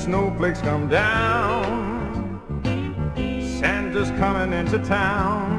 snowflakes come down, Santa's coming into town.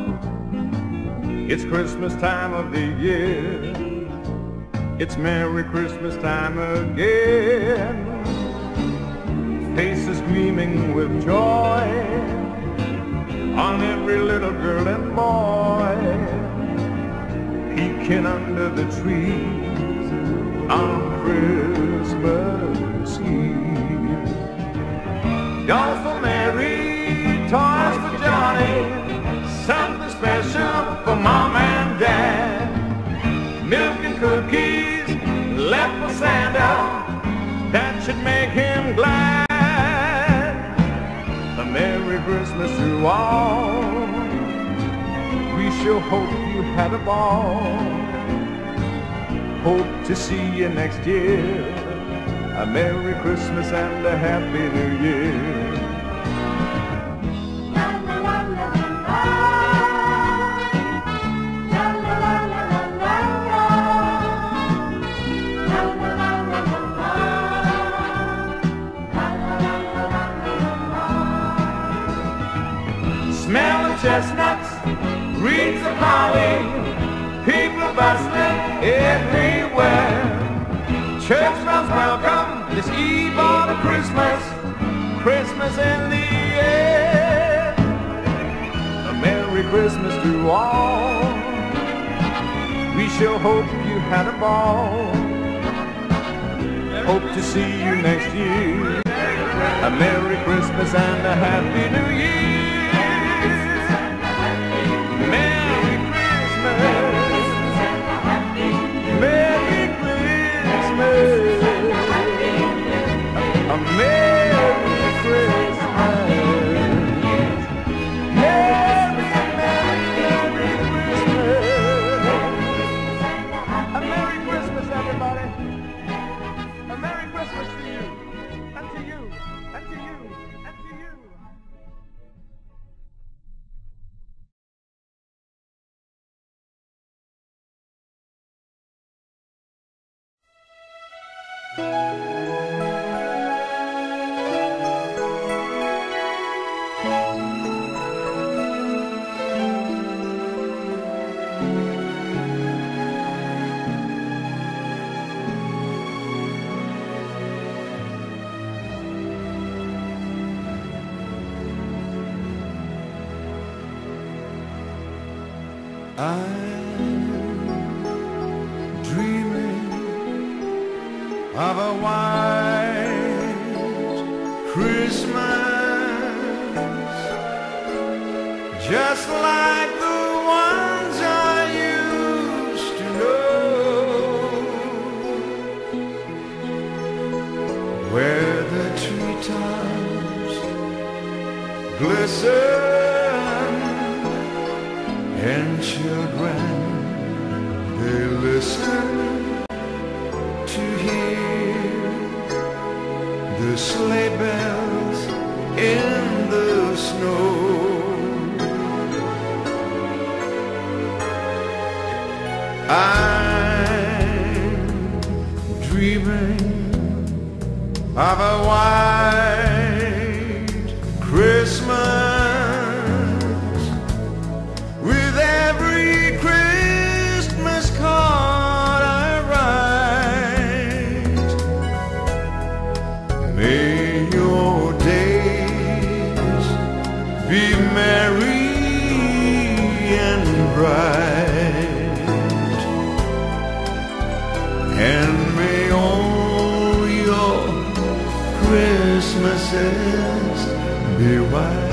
It's Christmas time of the year, it's Merry Christmas time again. Faces gleaming with joy on every little girl and boy, peeking under the trees on Christmas Eve. Dolls for Mary, toys for Johnny, something special for Mom and Dad. Milk and cookies left for Santa, that should make him glad. A Merry Christmas to all, we sure hope you had a ball. Hope to see you next year. A Merry Christmas and a Happy New Year. Smell the chestnuts, wreaths of holly, people bustling everywhere. Church bells welcome this eve of Christmas, Christmas in the air. A Merry Christmas to all, we sure hope you had a ball. Hope to see you next year. A Merry Christmas and a Happy New Year. Merry Christmas, Merry Christmas, a Merry Christmas, Merry, Merry Christmas, a Merry Christmas, everybody, a Merry Christmas to you, and to you, and to you, and to you. I'm dreaming of a white Christmas, just like the ones I used to know, where the treetops glisten and children, they listen to hear the sleigh bells in the snow. I'm dreaming of a white Christmas, be merry and bright, and may all your Christmases be white.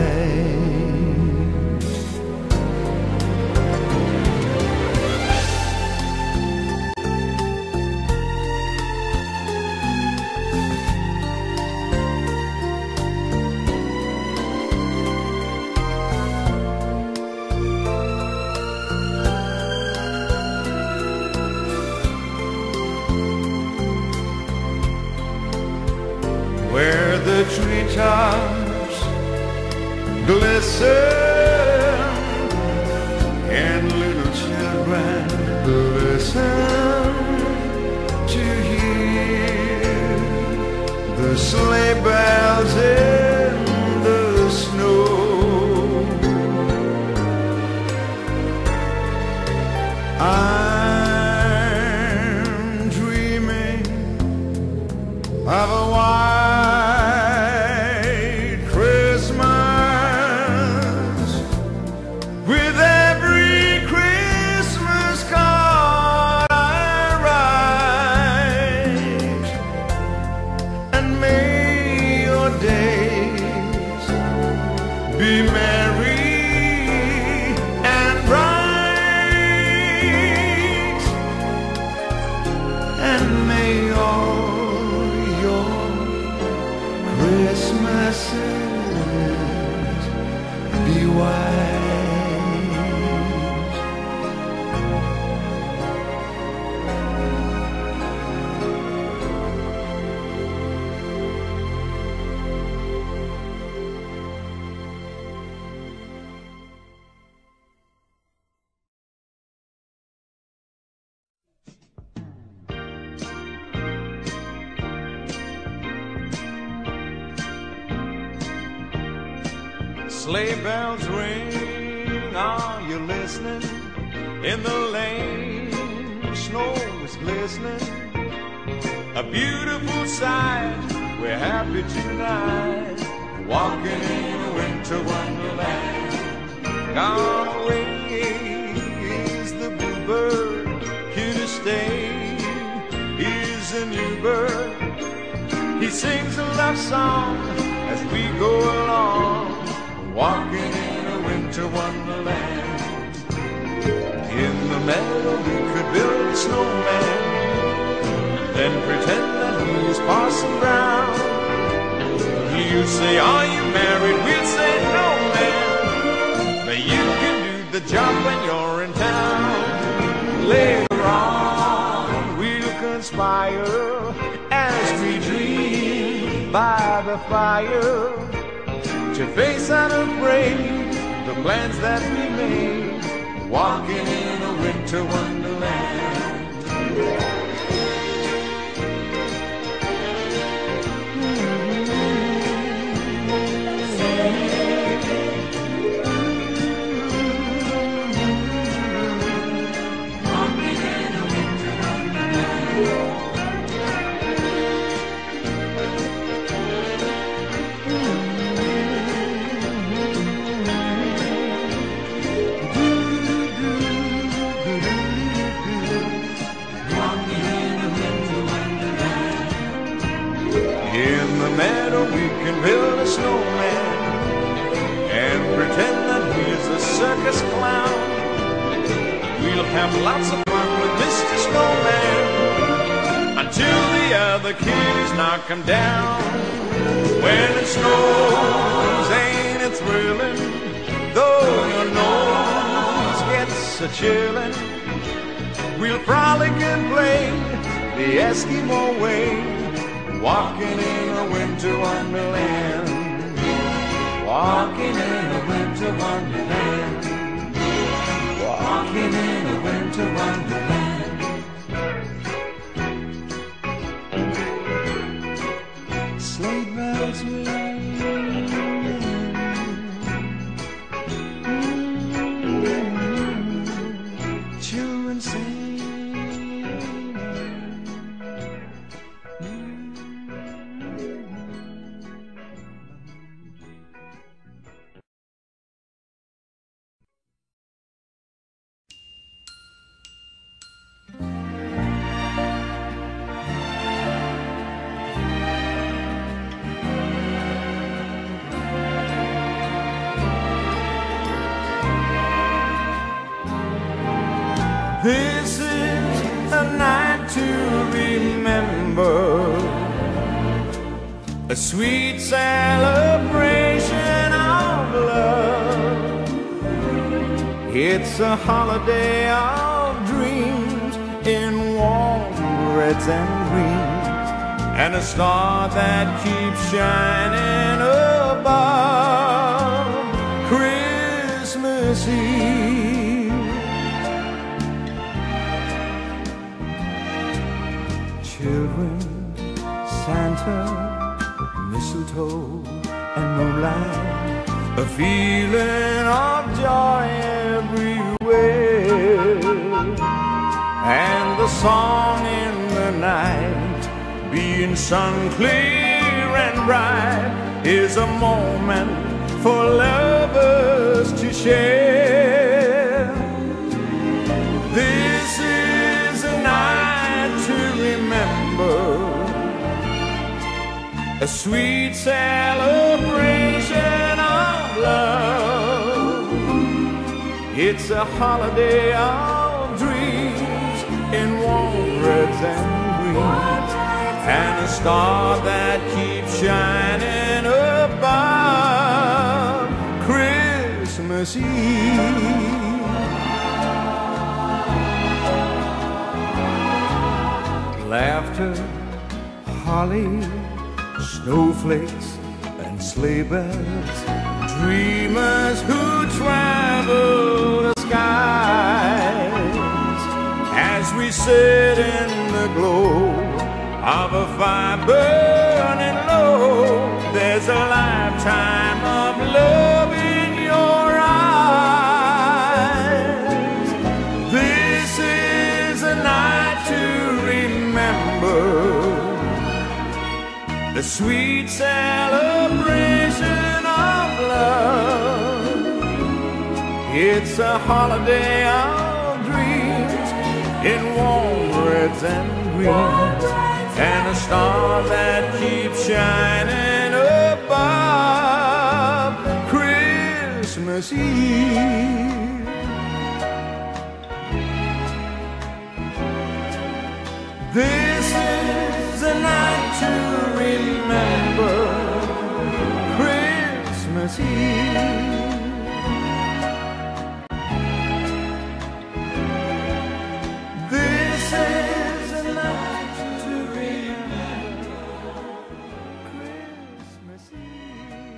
Where the treetops glisten and little children listen to hear the sleigh bells in the snow. I'm dreaming of a white Christmas, with every Christmas card I write, and may your days be merry and bright, and may all your Christmases be white. Sleigh bells ring, are you listening? In the lane, snow is glistening. A beautiful sight, we're happy tonight, walking in a winter wonderland. Gone away is the bluebird, here to stay is a new bird. He sings a love song as we go along, walking in a winter wonderland. In the meadow we could build a snowman, then pretend that he's Parson Brown. You say, are you married? We'll say, no, man, but you can do the job when you're in town. Later on we'll conspire as we dream by the fire, to face unafraid the plans that we made, walking in a winter wonderland. We can build a snowman and pretend that he's a circus clown. We'll have lots of fun with Mr. Snowman until the other kiddies knock him down. When it snows, ain't it thrilling? Though your nose gets a chillin', we'll frolic and play the Eskimo way, walking in a winter wonderland. Walking in a winter wonderland. Walking in a winter wonderland. Sleigh bells ring, children sing. This is a night to remember, a sweet celebration of love. It's a holiday of dreams in warm reds and greens, and a star that keeps shining above Christmas Eve. Children, Santa mistletoe and moonlight, a feeling of joy everywhere, and the song in the night being sun clear and bright is a moment for lovers to share. This is a night to remember, a sweet celebration of love. It's a holiday of dreams in warm reds and greens, and a star that keeps shining above Christmas Eve. Laughter, holly, snowflakes and sleigh bells, dreamers who travel the skies, as we sit in the glow of a fire burning low. There's a lifetime of love in your eyes. This is a night to remember, the sweet celebration of love. It's a holiday of dreams in warm reds and greens, and a star that keeps shining above Christmas Eve. This is a night to remember, Christmas Eve. This is a night to remember, Christmas Eve.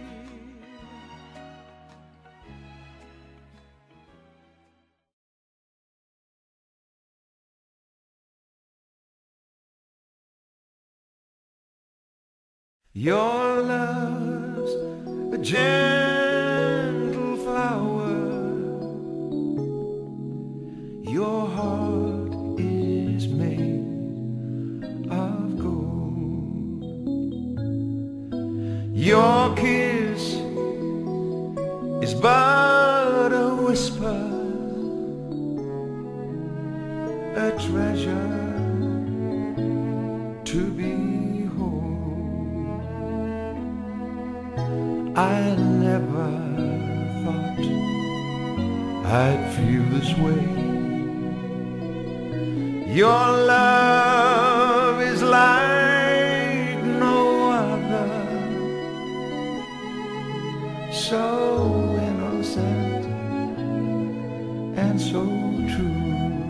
Your love's a gentle flower, your heart is made of gold. Your kiss is but a whisper, a treasure to behold. I never thought I'd feel this way. Your love is like no other, so innocent and so true.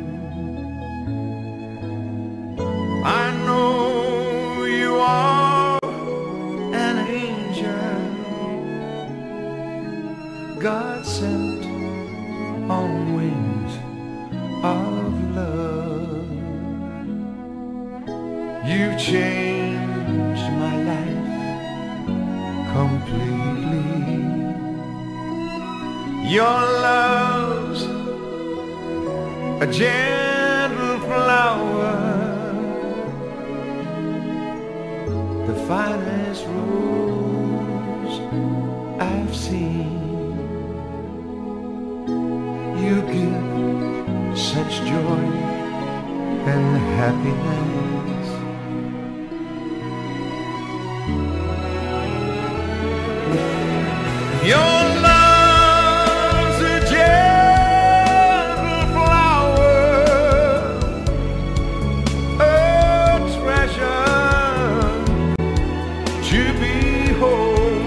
I know you are an angel, God sent on wings of love. You changed my life completely. Your love's a gentle flower, the finest rose I've seen. You give such joy and happiness. Your love's a gentle flower, a treasure to behold.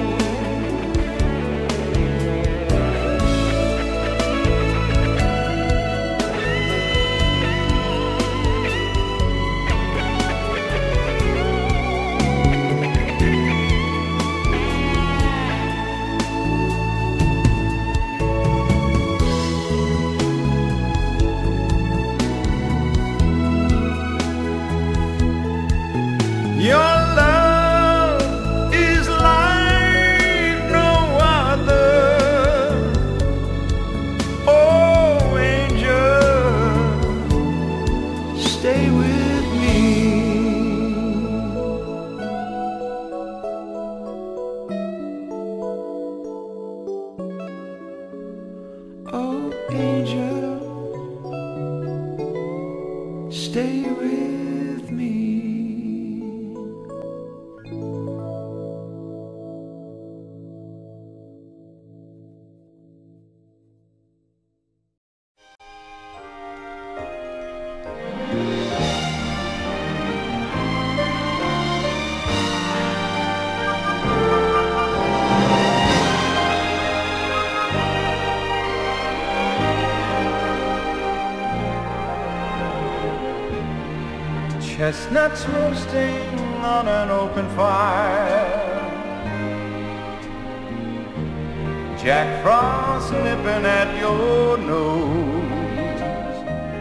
chestnuts roasting on an open fire, Jack Frost nipping at your nose,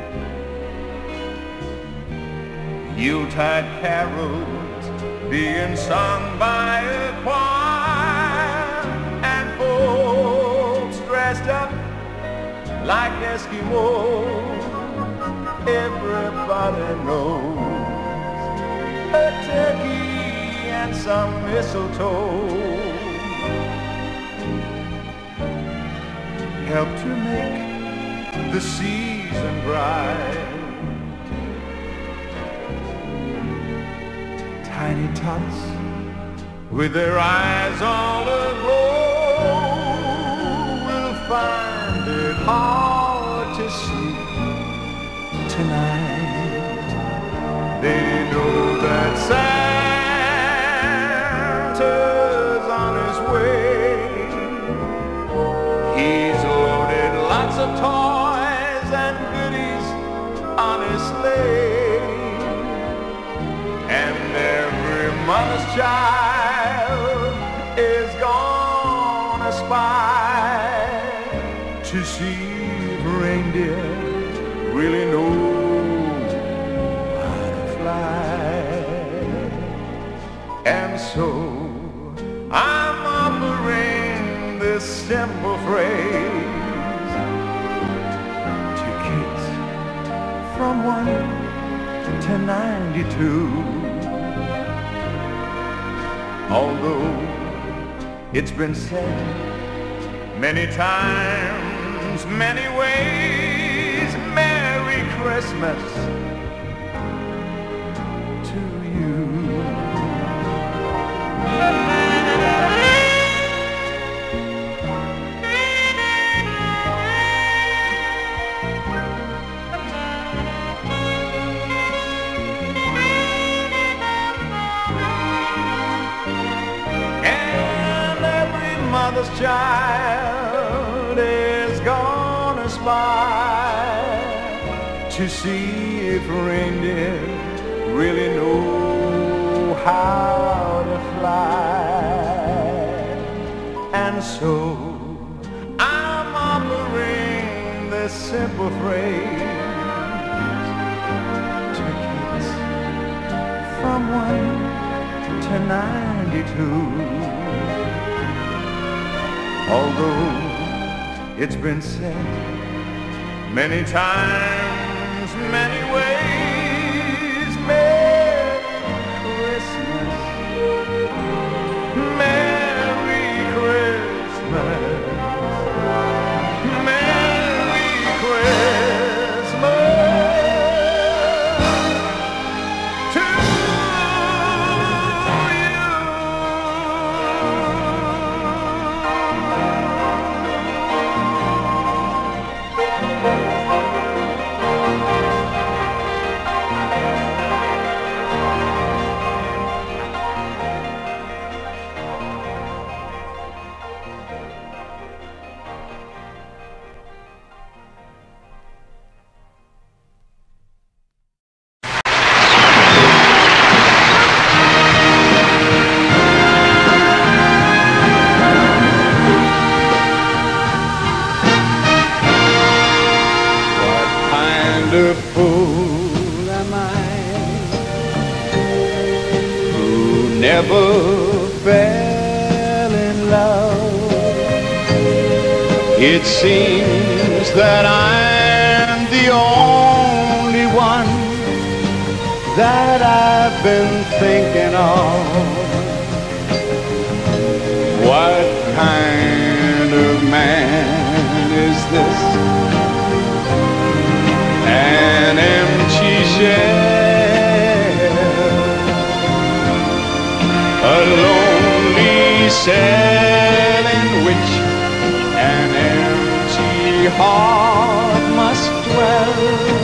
Yuletide carols being sung by a choir, and folks dressed up like Eskimos. Everybody knows a turkey and some mistletoe help to make the season bright. Tiny tots with their eyes all aglow will find it hard to sleep tonight. They know that Santa's on his way. He's loaded lots of toys and goodies on his sleigh, and every mother's child is gonna spy to see if reindeer really know how to fly. And so I'm offering this simple phrase to kids from 1 to 92. Although it's been said many times, many ways, Merry Christmas to you. And every mother's child is gonna spy to see if reindeer really know how to fly. And so I'm offering this simple phrase to kids from 1 to 92. Although it's been said many times, many ways, Merry Christmas, Merry Christmas, Merry Christmas to fool am I, who never fell in love. It seems that I'm the only one that I've been thinking of. What kind of man is this? An empty shell, a lonely cell in which an empty heart must dwell.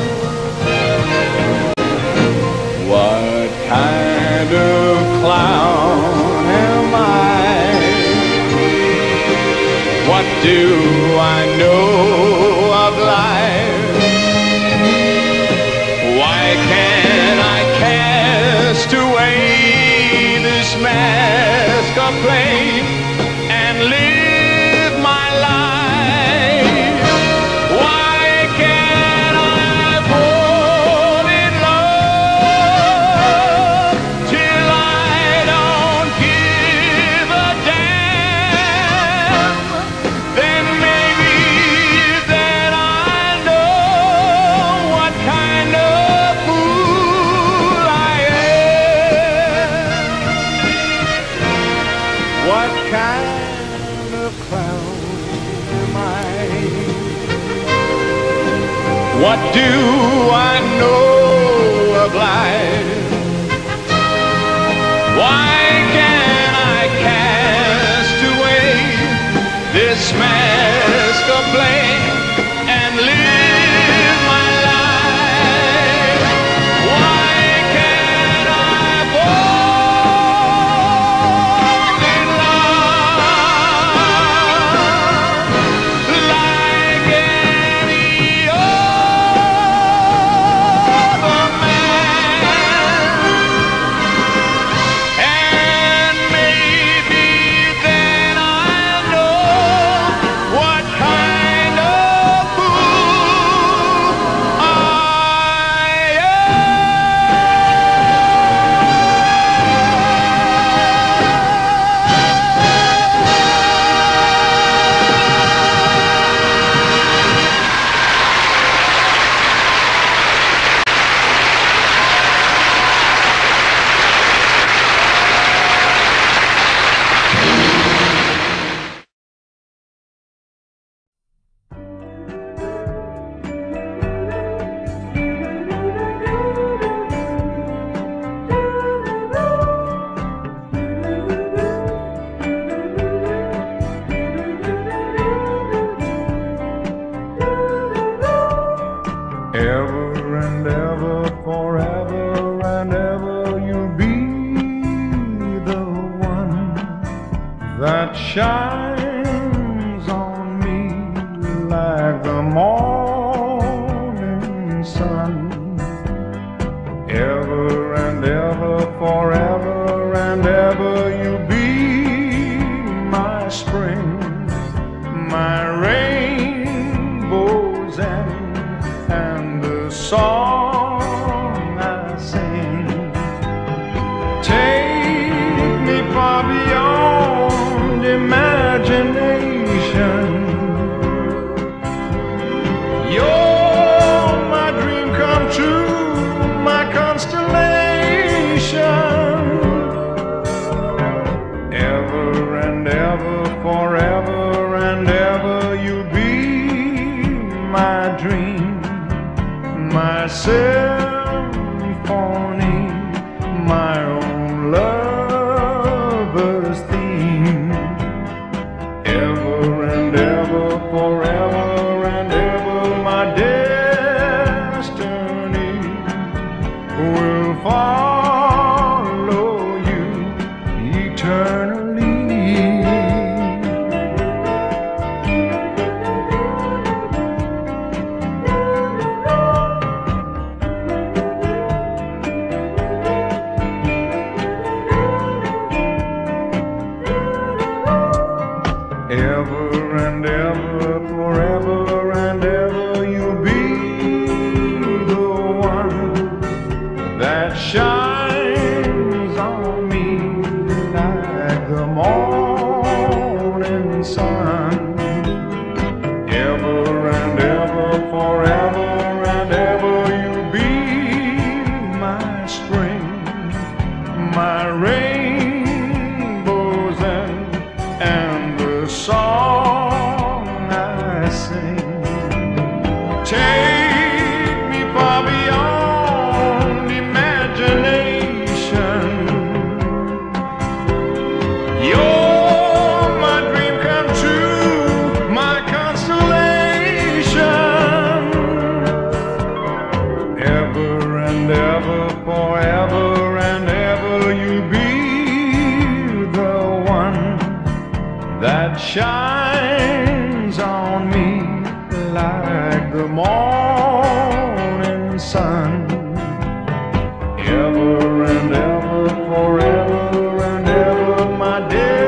What kind of clown am I? What do I know of life? Why can't I a plane and live my life. Why can't I fall in love till I don't give a damn? Then maybe then I'll know what kind of fool I am. What kind of clown am I? What do I know of life? Why can't I cast away this mask of blame and live my life? Why can't I fall in love like any other man? And maybe then I'll know what kind of fool I ever and ever, forever and ever, you'll be the one that shines on me like the morning sun. Ever and ever, forever and ever, you'll be my spring, my rainbows and the song I sing. Take me far beyond imagination. You're my dream come true, my constellation. Ever and ever, forever and ever, you'll be my dream, my symphony, my own lover's theme. Ever and ever, forever and ever, my destiny will follow you eternally. Ever and ever, forever and ever, you'll be the one that shines on me like the morning sun. Ever and ever, forever and ever, you'll be my spring, my rainbows and the song I sing. Take me far beyond imagination. You're my dream come true, my constellation. Ever and ever, forever and ever, you'll be the one that shines on me like the morning sun. Ever and ever, forever and ever, my dear.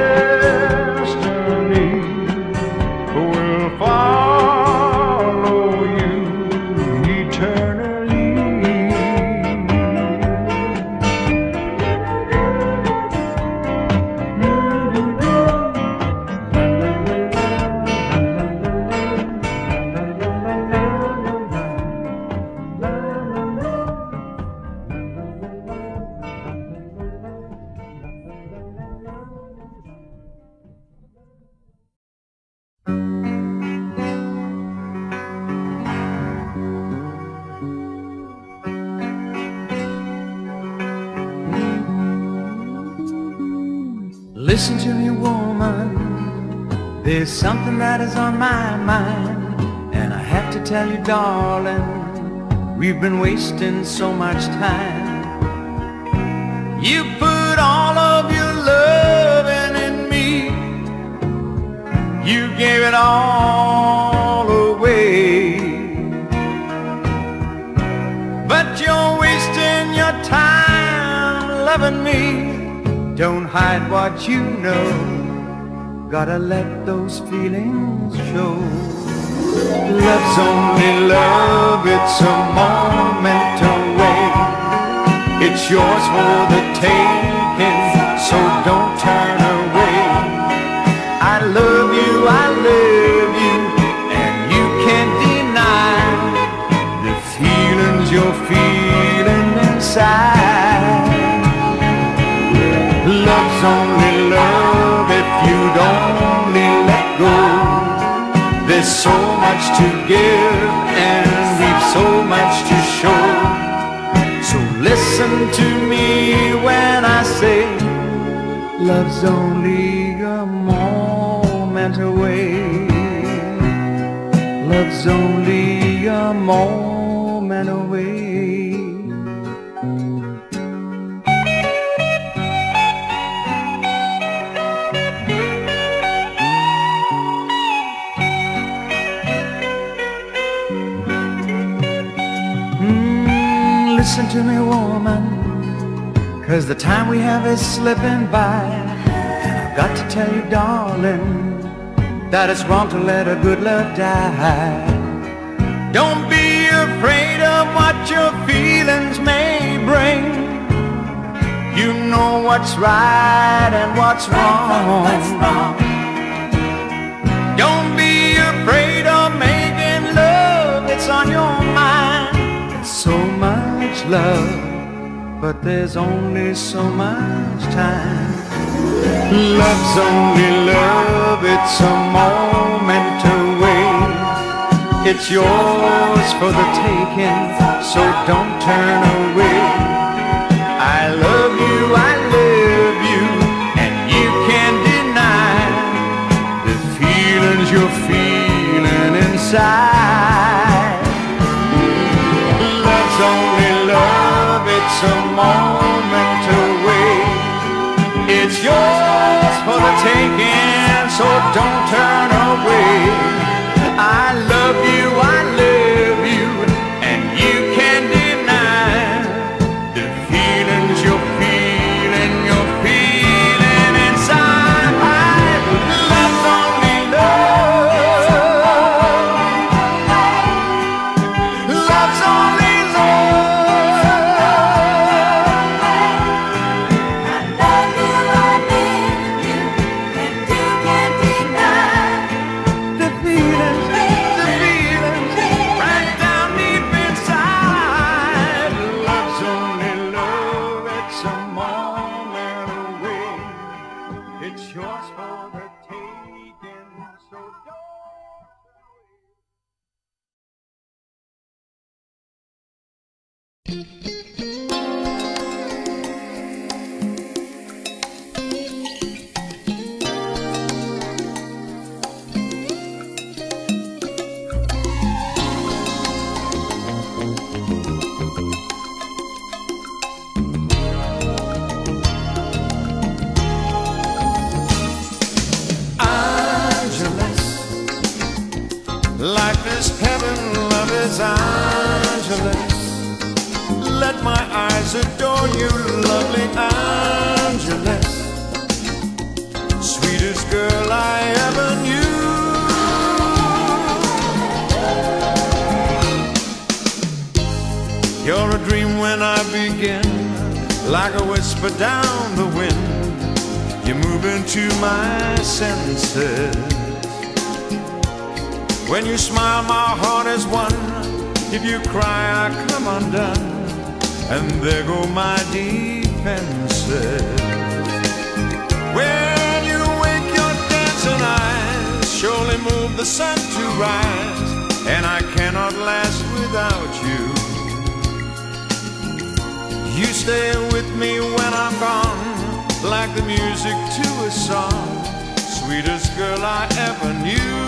Listen to me, woman, there's something that is on my mind, and I have to tell you, darling, we've been wasting so much time. You put all of your loving in me, you gave it all away, but you're wasting your time loving me. Don't hide what you know, gotta let those feelings show. Love's only love, it's a moment away. It's yours for the taking, so don't turn away. I love you, and you can't deny the feelings you're feeling inside. Love's only love if you'd only let go. There's so much to give and we've so much to show. So listen to me when I say love's only a moment away. Love's only a moment away. Listen to me, woman, 'cause the time we have is slipping by. And I've got to tell you, darling, that it's wrong to let a good love die. Don't be afraid of what your feelings may bring. You know what's right and what's wrong. Don't be afraid of making love, it's on your mind. It's so much love, but there's only so much time. Love's only love, it's a moment away. It's yours for the taking, so don't turn away. I love you, and you can't deny the feelings you're feeling inside. Love's only love, it's a moment away. It's yours for the taking, so don't turn away. I love you, and you can't deny the feelings you're feeling inside. Love's only love, love's only Life is heaven, love is Angeles. Let my eyes adore you, lovely Angeles. Sweetest girl I ever knew. You're a dream when I begin, like a whisper down the wind. You move into my senses. When you smile, my heart is one. If you cry, I come undone. And there go my defenses. When you wink your dancing eyes, surely move the sun to rise. And I cannot last without you. You stay with me when I'm gone, like the music to a song, sweetest girl I ever knew.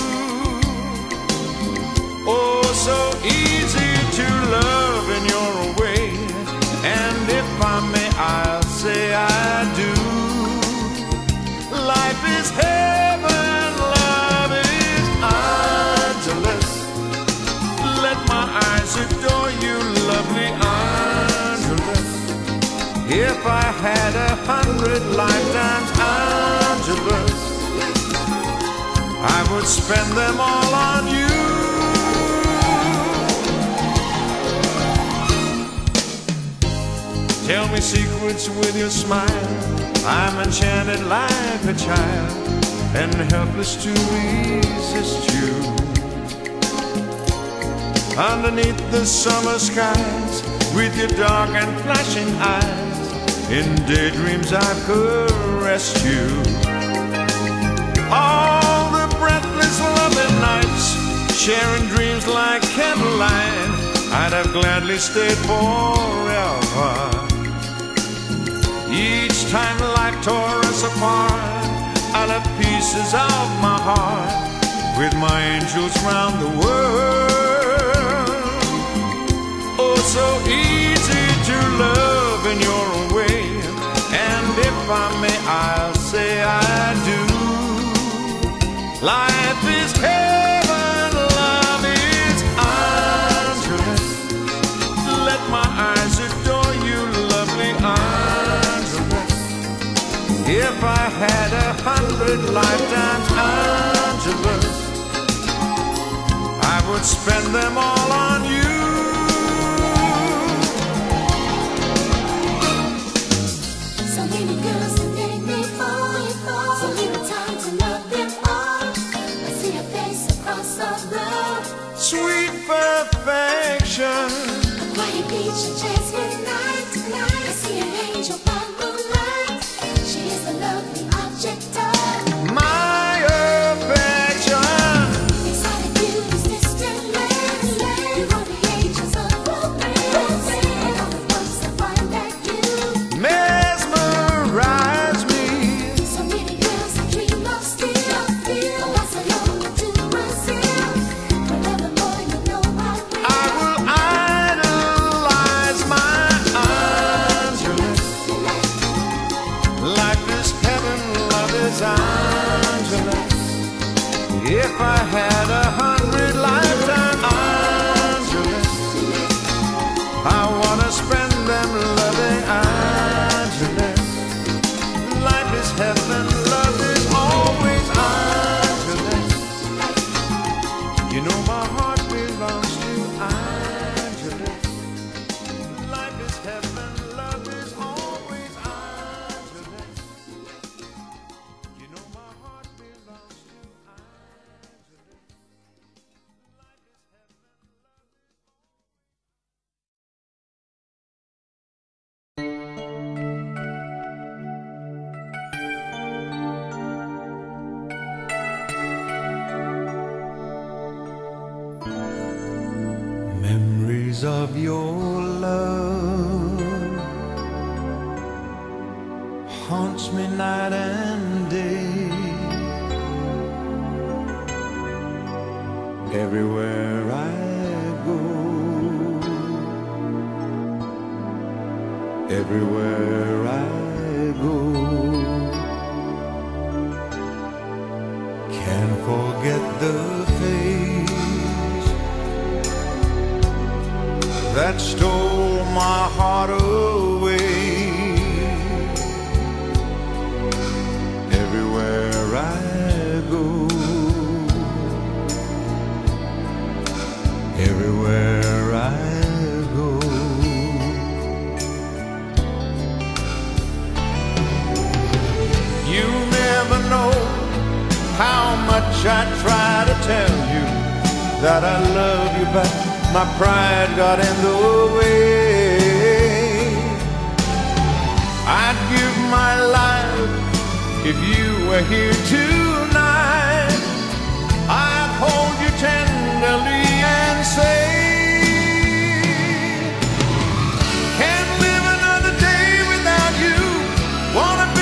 Oh, so easy to love in your way, and if I may, I'll say I do. Life is heaven, love is Angelus. Let my eyes adore you, lovely Angelus. If I had 100 lifetimes, Angelus, I would spend them all on you. Tell me secrets with your smile. I'm enchanted like a child, and helpless to resist you. Underneath the summer skies, with your dark and flashing eyes, in daydreams I've caressed you. All the breathless loving nights, sharing dreams like candlelight, I'd have gladly stayed forever. Each time life tore us apart, I left pieces of my heart with my angels round the world. Oh, so easy to love in your way, and if I may, I'll say I do. Life is heaven, love is Angelus. Let my eyes adore you, lovely Angelus. If I had 100 lifetimes, Angelus, I would spend them all on you. So many girls that make me fall. So little time to love them all. I see your face across the road. Sweet perfection. A quiet beach, a chance for night tonight. I see an angel by moonlight. She is the lovely object of My affection. exotic beauty's distant land. You are the angels of romance, and all the folks that find that you. Mesmerize me. So many girls that dream of still feel Barcelona to Brazil. Forevermore, you know I will idolize my Angelus. Life is heaven, love is Angelus. If I had 100 lifetime Angelus, I wanna spend them loving Angelus. Life is heaven, love is always Angelus. You know my heart belongs to Angelus. Life is heaven, love is always Angelus. You know my heart belongs to Angelus. Life is heaven, Memories of your love haunts me night and day. Everywhere I go, everywhere I go, can't forget the face that stole my heart away. Everywhere I go, everywhere I go, you never know how much I try to tell you that I love you, but my pride got in the way. I'd give my life if you were here tonight. I'd hold you tenderly and say, can't live another day without you. Wanna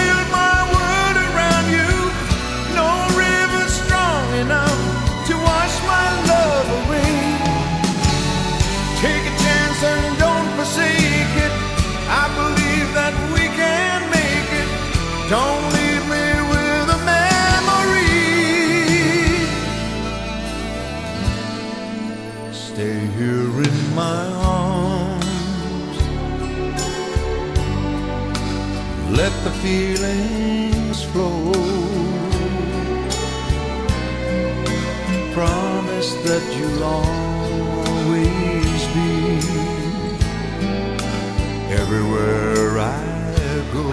that you'll always be everywhere I go.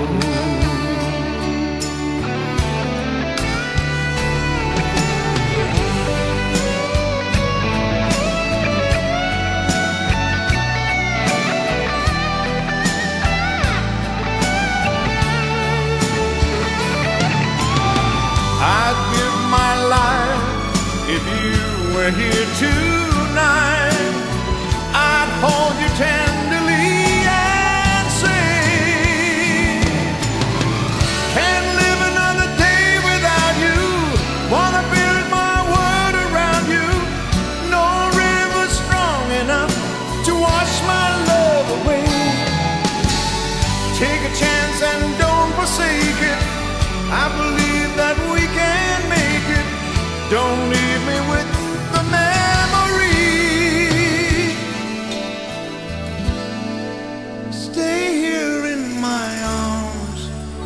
I'd give my life if you were here tonight. I'd hold you tenderly and say, can't live another day without you. Wanna build my world around you. No river strong enough to wash my love away. Take a chance and don't forsake it. I believe that we can make it. Don't leave me with the memory. Stay here in my arms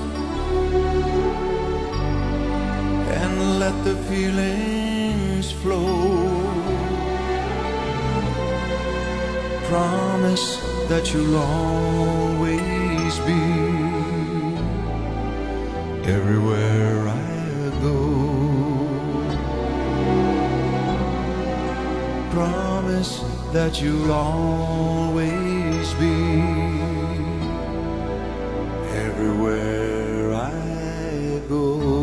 and let the feelings flow. Promise that you'll always be everywhere I go. Promise that you'll always be everywhere I go.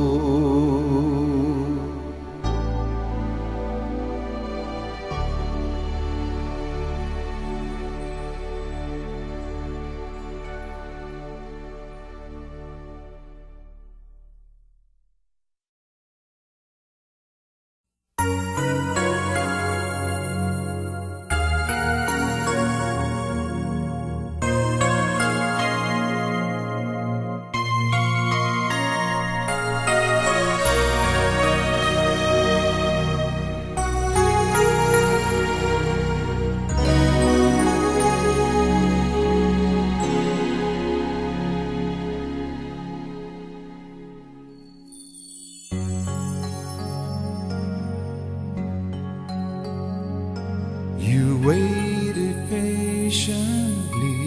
You waited patiently,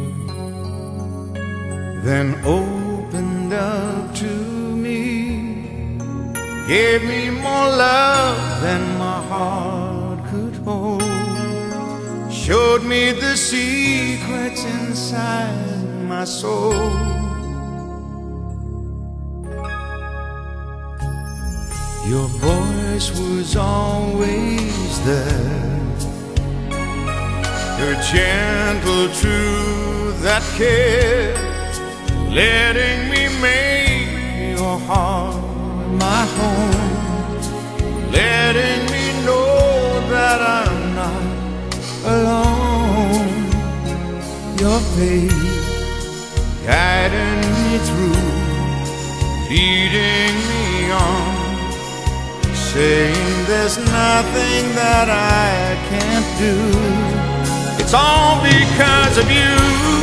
then opened up to me, gave me more love than my heart could hold, showed me the secrets inside my soul. Your voice was always there, the gentle truth that cared, letting me make your heart my home, letting me know that I'm not alone. Your faith guiding me through, leading me on, saying there's nothing that I can't do. It's all because of you.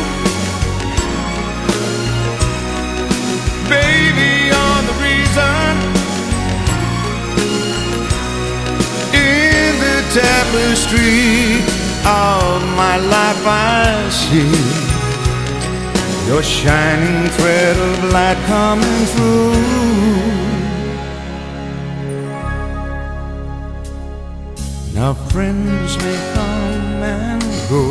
Baby, you're the reason. In the tapestry of my life I see your shining thread of light coming through. Now friends may come and go,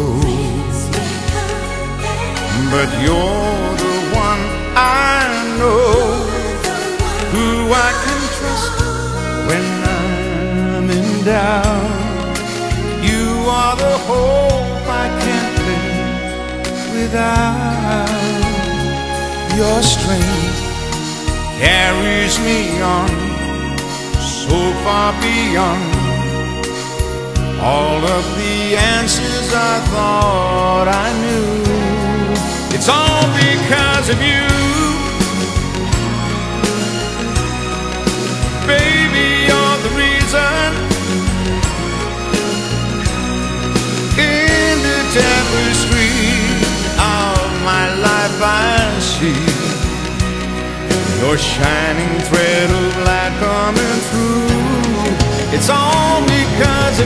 but you're the one I know, who I can trust when I'm in doubt. You are the hope I can't live without. Your strength carries me on, so far beyond all of the answers I thought I knew. It's all because of you. Baby, you're the reason. In the tapestry of my life I see your shining thread of light coming through. It's all because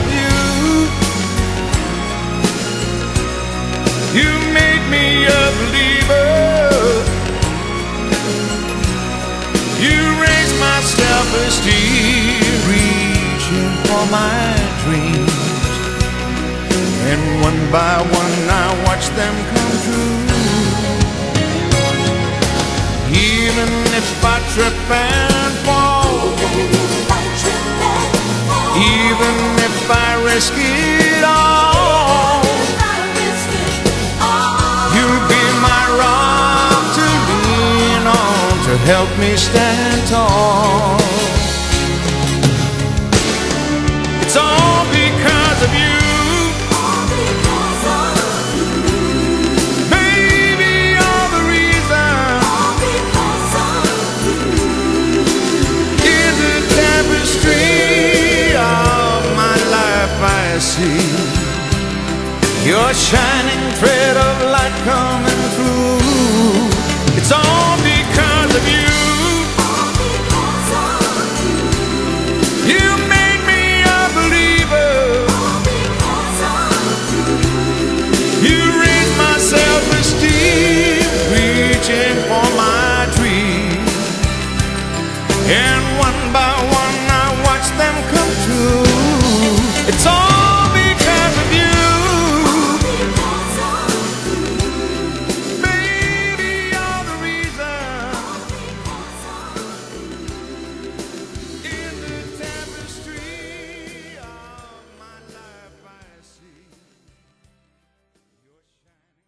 my dreams, and one by one I watch them come true. Even if I trip and fall, even if I risk it all, you'll be my rock to lean on, to help me stand tall. It's all because of you. Baby, you're the reason. In the tapestry of my life I see your shining thread of light coming through. It's all because of you. You made me a believer. You raised my self-esteem, reaching for my dreams, and one by one I watch them come true. It's all because of you. Baby, you're the reason. In the tapestry of my life I see your shining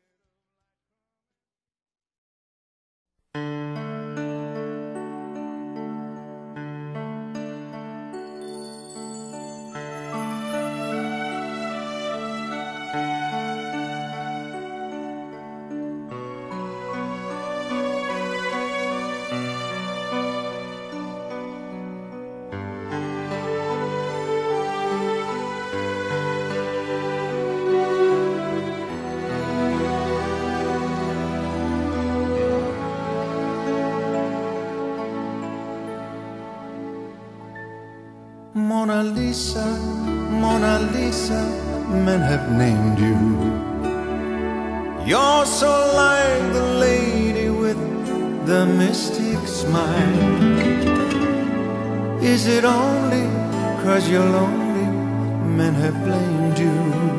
Mona Lisa, Mona Lisa, men have named you. You're so like the lady with the mystic smile. Is it only 'cause you're lonely men have blamed you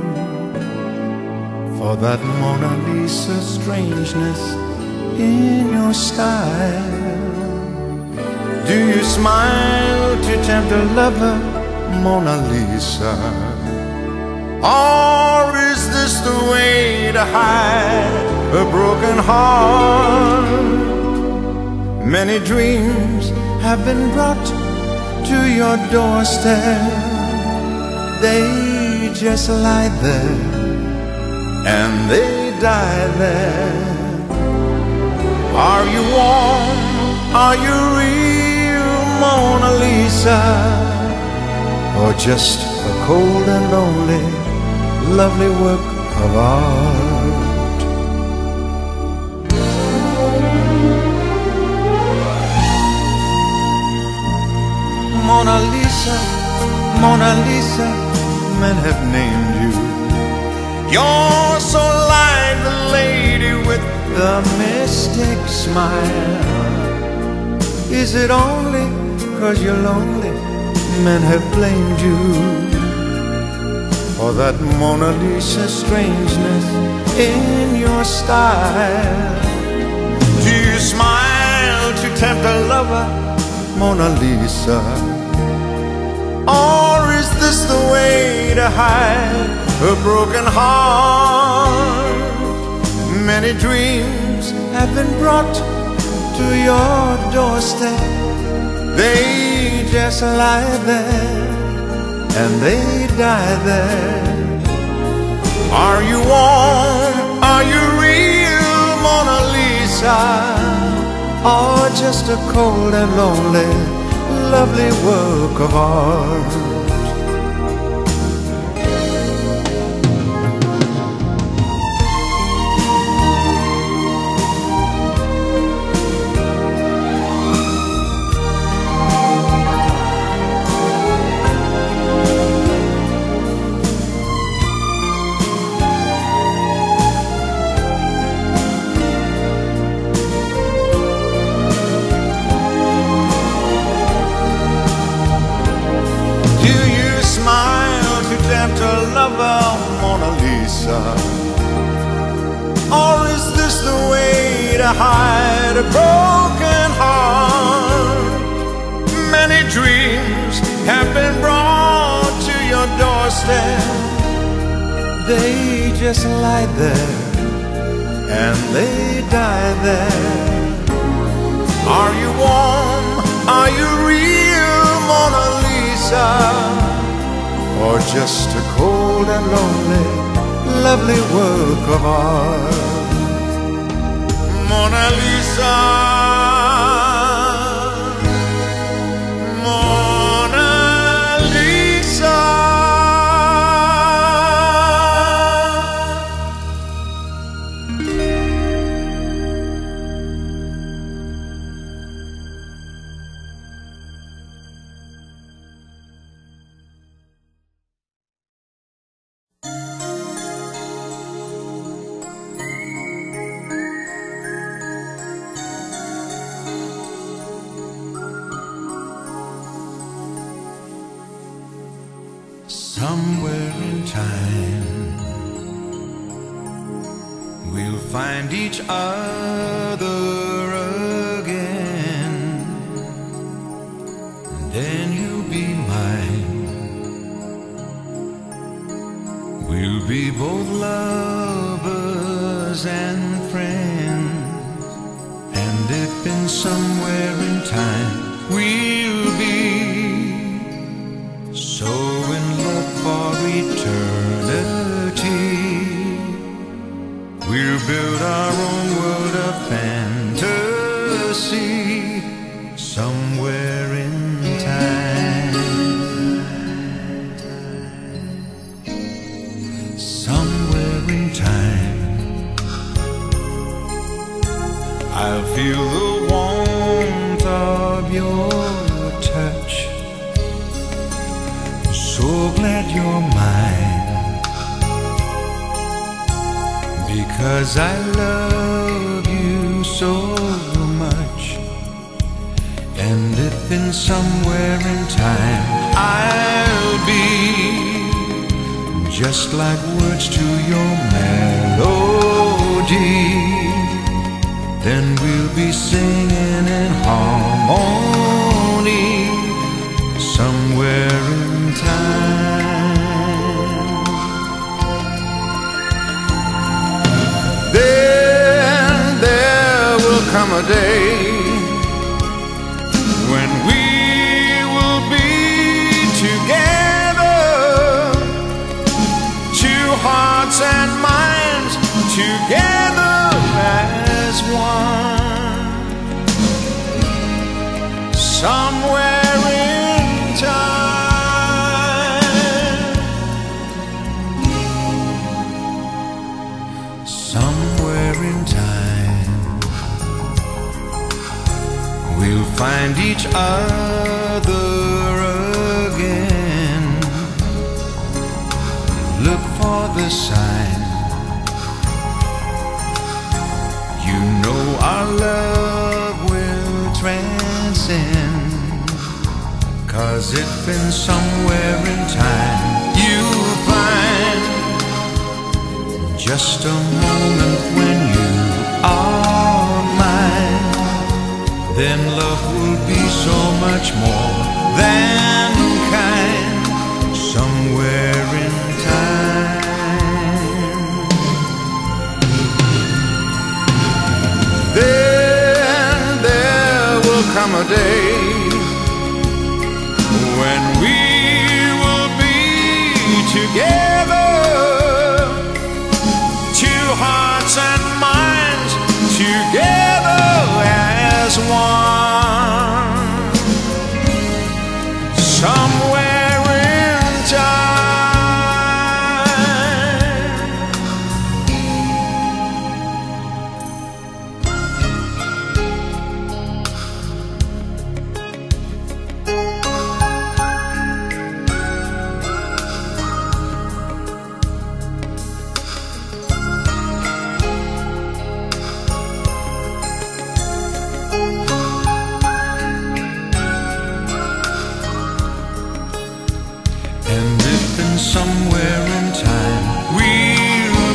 for that Mona Lisa strangeness in your style? Do you smile to tempt a lover, Mona Lisa? Or is this the way to hide a broken heart? Many dreams have been brought to your doorstep. They just lie there and they die there. Are you warm? Are you real, Mona Lisa? Or just a cold and lonely, lovely work of art? Mona Lisa, Mona Lisa, men have named you. You're so like the lady with the mystic smile. Is it only 'cause you're lonely men have blamed you for that Mona Lisa strangeness in your style? Do you smile to tempt a lover, Mona Lisa? Or is this the way to hide a broken heart? Many dreams have been brought to your doorstep. They just lie there and they die there. Are you warm? Are you real, Mona Lisa? Or just a cold and lonely, lovely work of art? Do Lisa? Or is this the way to hide a broken heart? Many dreams have been brought to your doorstep. They just lie there and they die there. Are you warm? Are you real, Mona Lisa? Or just a cold and lonely, lovely work of art? Mona Lisa, Mona Lisa. Somewhere in time we'll find each other again, and then you'll be mine. We'll be both lovers and friends, and if in somewhere in time we'll be so in love for eternity, we'll build our own world of fantasy somewhere in time. Somewhere in time I'll feel the warmth of your touch. So glad you're mine, because I love you so much. And if in somewhere in time I'll be just like words to your melody, then we'll be singing in harmony somewhere in time. Then there will come a day when we will be together, two hearts and minds together as one, somewhere in time. Somewhere in time we'll find each other again. Look for the sign. You know our love will transcend, 'cause if in somewhere in time you'll find just a moment when you are mine, then love will be so much more than kind somewhere in time. Then there will come a day when we will be together, two hearts and minds together as one, somewhere in time. Somewhere in time we'll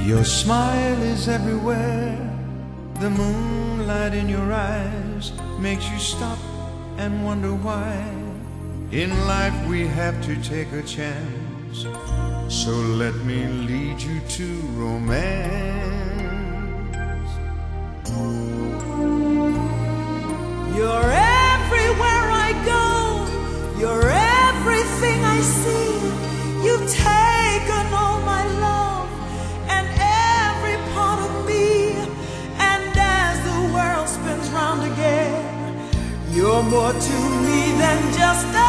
Your smile is everywhere. The moonlight in your eyes makes you stop and wonder why. In life we have to take a chance, so let me lead you to romance. You're everywhere I go, you're everything I see. You've taken all my love and every part of me. And as the world spins round again, you're more to me than just a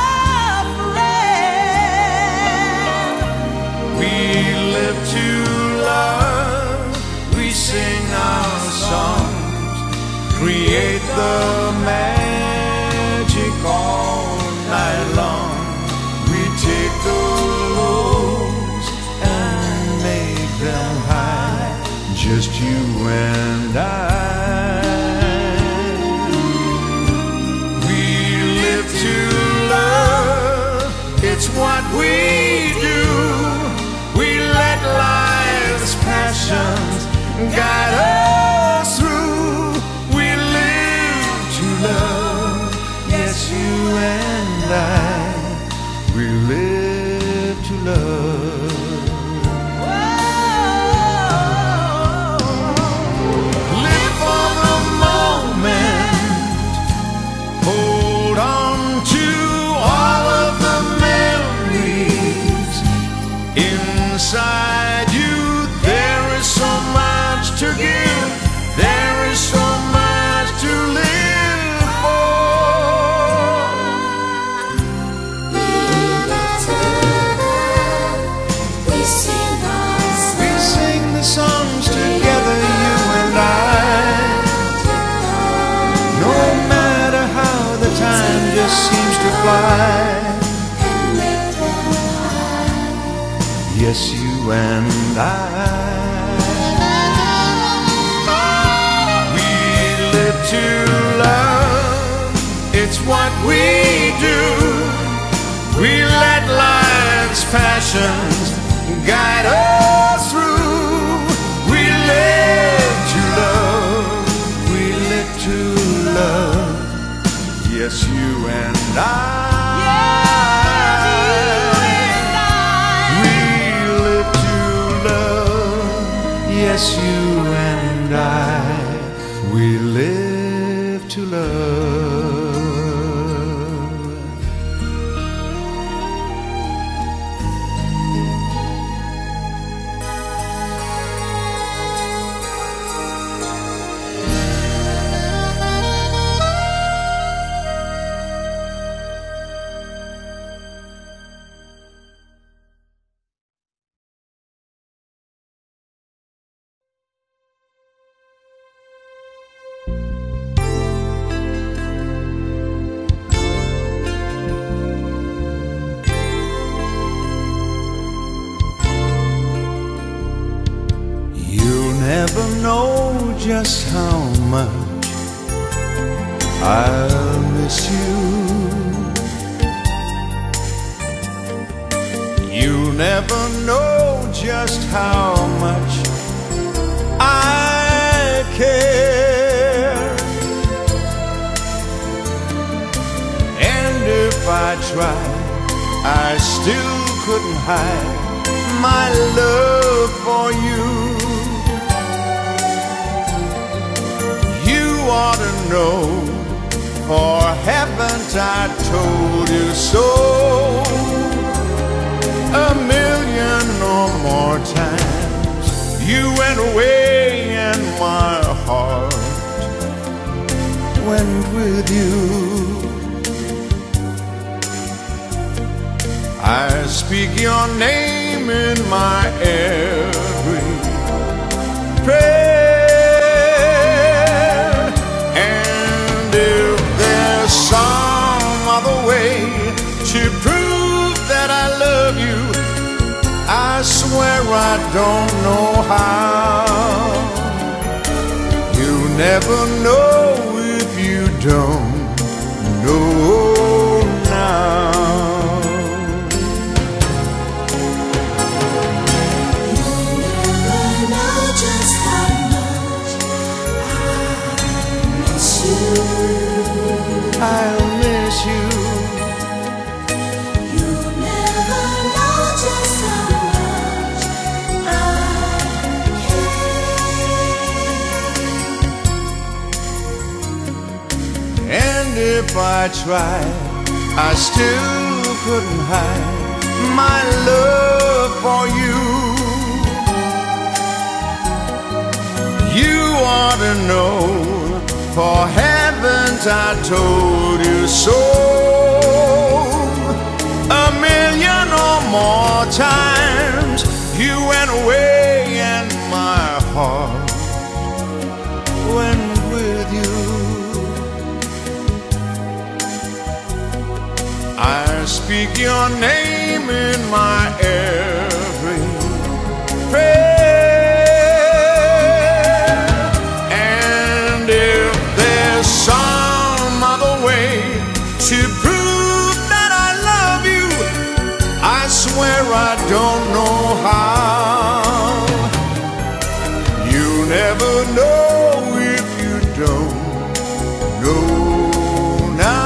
friend. We live to love, we sing our songs, create the magic all night long. We take the lows and make them high, just you and I. We live to love, it's what we do. We let life's passions guide us through. We live to love, yes, you and I. We live to love. Live for the moment, hold on to all of the memories. Inside you there is so much to give, there is so much to live for. We live to love, we sing our songs. We sing the songs together, you and I. No matter how the time just seems to fly, And make them high. yes, you and I. We live to love, it's what we do. We let life's passions guide us through. We live to love, we live to love, yes, you and I. We live to love, yes, you and I. We live to love. You'll never know just how much I'll miss you. You'll never know just how much I care. And if I tried, I still couldn't hide my love for you. You ought to know, for haven't I told you so 1,000,000 or more times? You went away and my heart went with you. I speak your name in my every prayer. And if there's some other way to prove that I love you, I swear I don't know how. You never know if you don't know now. Never know I'll miss you. You'll never know just how much I care. And if I tried, I still couldn't hide my love for you. You ought to know, for haven't I told you so 1,000,000 or more times? You went away and my heart went with you. I speak your name in my every prayer. And if there's some other way to prove that I love you, I swear I don't know how. You never know if you don't know now.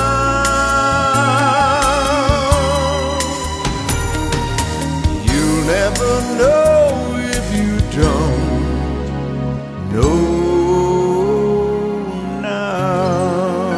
Never know if you don't know now.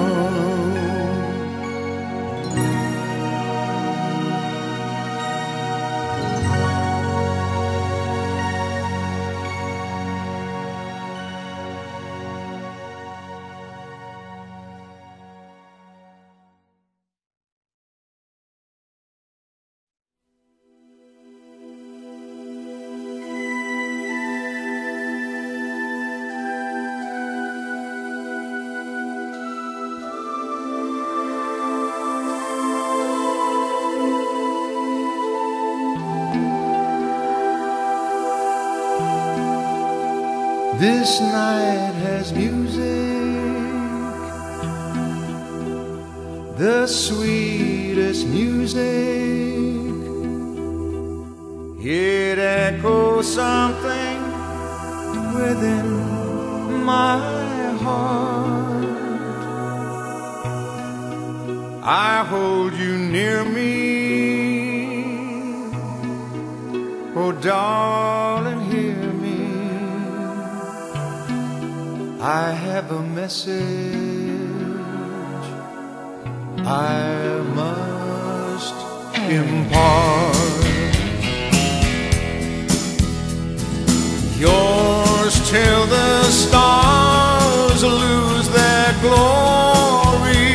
This night has music, the sweetest music. It echoes something within my heart. I hold you near me, oh darling, hear me. I have a message I must impart. Yours till the stars lose their glory.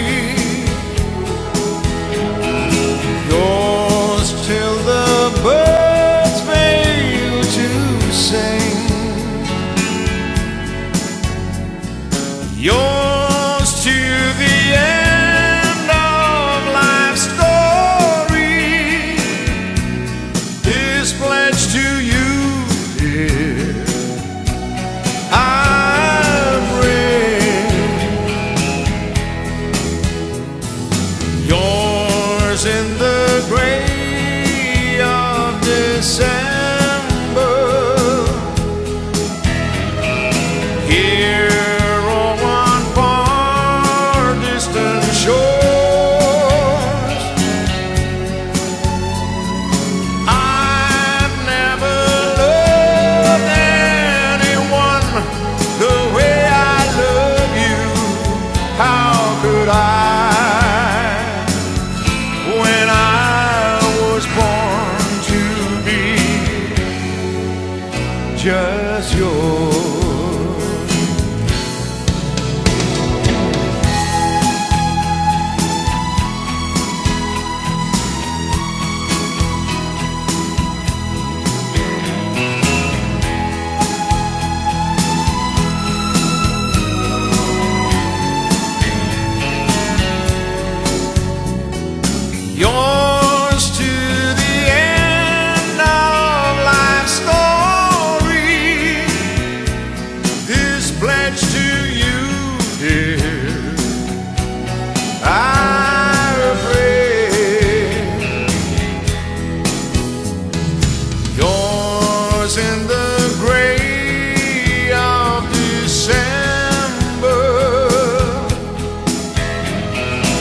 Yours till the birds fail to sing. Yours to the end of life's story. This pledge to you, dear, I bring. Yours in the gray of December. Here just yours. Yours to the end of life's story. This pledge to you, dear, I pray. Yours in the gray of December.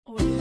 Oh, yeah.